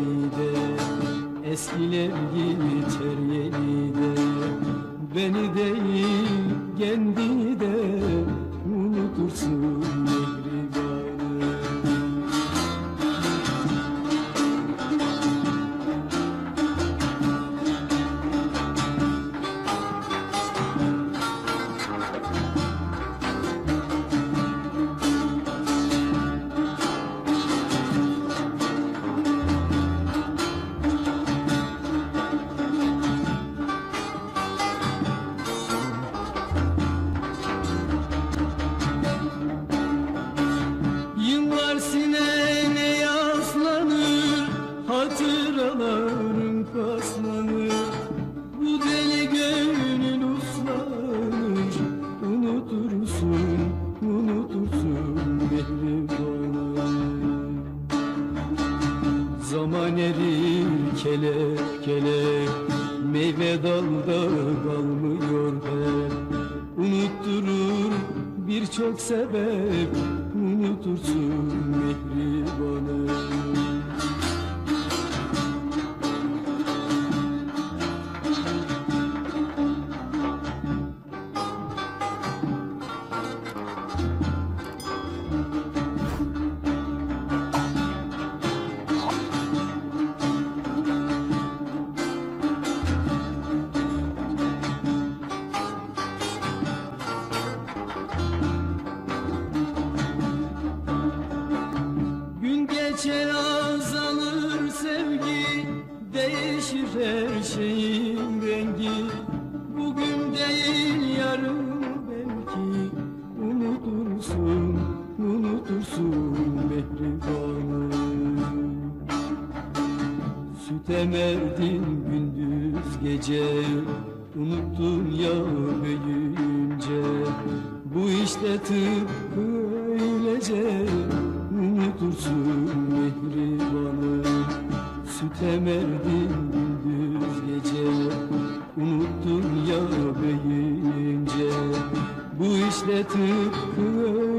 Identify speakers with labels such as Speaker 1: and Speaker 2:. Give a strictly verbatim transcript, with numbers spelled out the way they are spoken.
Speaker 1: yenide, eskiler geçer yenide. Beni değil kendi de unutursun mehribanı. Hatıralarım paslanır, bu deli gönül uslanır. Unutursun, unutursun mehribanı. Zaman erir kelek kelek, meyve dalda kalmıyor hep. Unutturur birçok sebep, unutursun mehribanı. Geçer azalır sevgi, değişir her şeyin rengi. Bugün değil yarın belki, unutursun, unutursun mehribanı. Süt emerdin gündüz gece, unuttun ya büyüyünce. Bu işte tıpkı öylece, unutursun mehribanı. Süt emerdin gündüz gece, unuttun ya büyüyünce. Bu işte tıpkı